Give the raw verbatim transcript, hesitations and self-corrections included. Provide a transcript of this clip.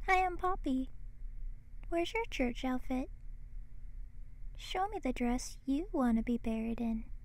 Hi, I'm Poppy. Where's your church outfit? Show me the dress you want to be buried in.